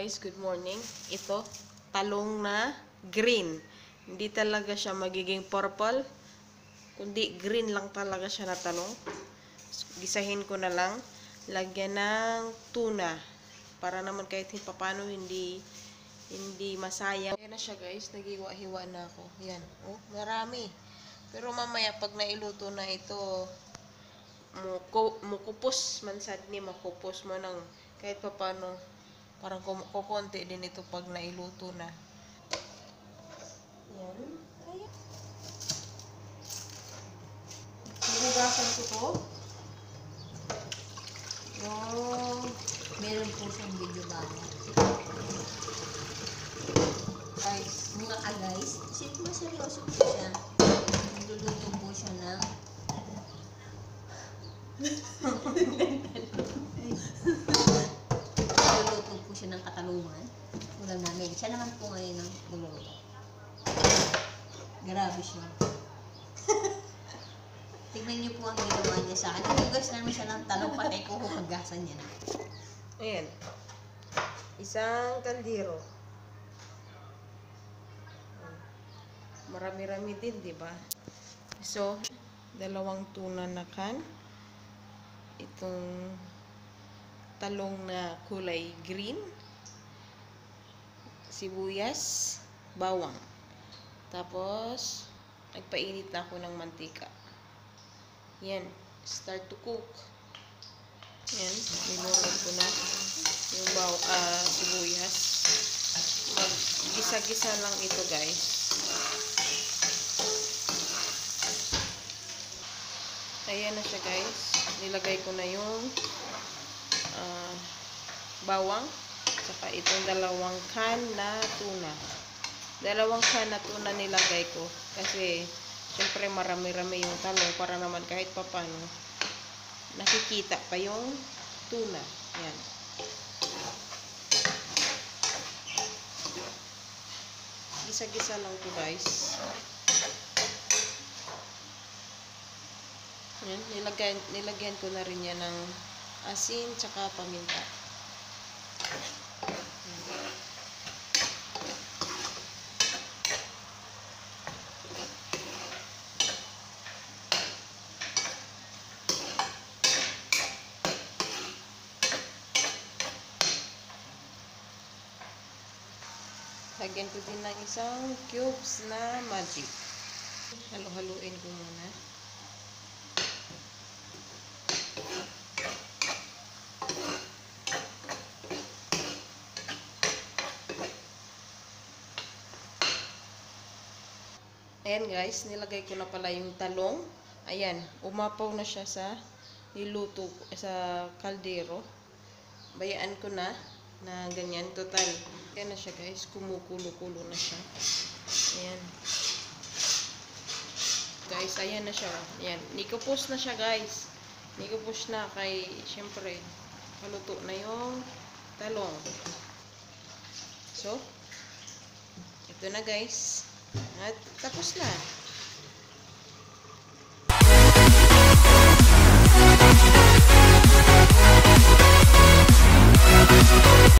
guys, good morning. Ito, talong na green. Hindi talaga siya magiging purple, kundi green lang talaga siya na talong. Gisahin ko na lang. Lagyan ng tuna. Para naman kahit paano hindi masayang. Ayan na siya guys, nagiwa-hiwa na ako. Yan, oh, marami. Pero mamaya pag nailuto na ito, mukupos man sad ni makupos mo ng kahit paano. Parang kukunti din ito pag nailuto na. Yan. Ayan. Hinugasan ko to. Meron po siyang video ba? Guys, Mga guys, seryoso po siya. Nagluluto po siya ng nagluluto po siya ng katalungan. Ulam namin. Siya naman po ngayon ang nagluluto. Grabe siya. Tignan niyo po ang ginawa niya sa akin. Hugas namin siya ng talong, patay ko hugasan niya na. ayan. Isang kaldero. Marami-rami din, di ba? So, dalawang tuna na can. Itong talong na kulay green. Sibuyas, bawang. Tapos, nagpainit na ako ng mantika. Yan, start to cook. Yan, nilunod ko na yung sibuyas. Mag-gisa-gisa lang ito guys. Ayan na siya guys. Nilagay ko na yung bawang. Saka itong dalawang can na tuna. Dalawang can na tuna nilagay ko. Kasi, syempre marami-rami yung talong para naman kahit papano nakikita pa yung tuna. Yan. Gisa-gisa lang to guys. Yan. Nilagyan ko na rin yan ng asin tsaka paminta. Lagyan ko din ng isang cubes na magic. Halo-haluin ko muna. Ayan guys, nilagay ko na pala yung talong. Ayan, umapaw na siya sa niluto sa kaldero. Bayaan ko na ganyan. Total, ayan na siya guys, kumukulo-kulo na siya. Ayan. Guys, ayan na siya. Ayan, nikupos na siya guys. Nikupos na kay, syempre, paluto na yung talong. So, ito na guys. At tapos na.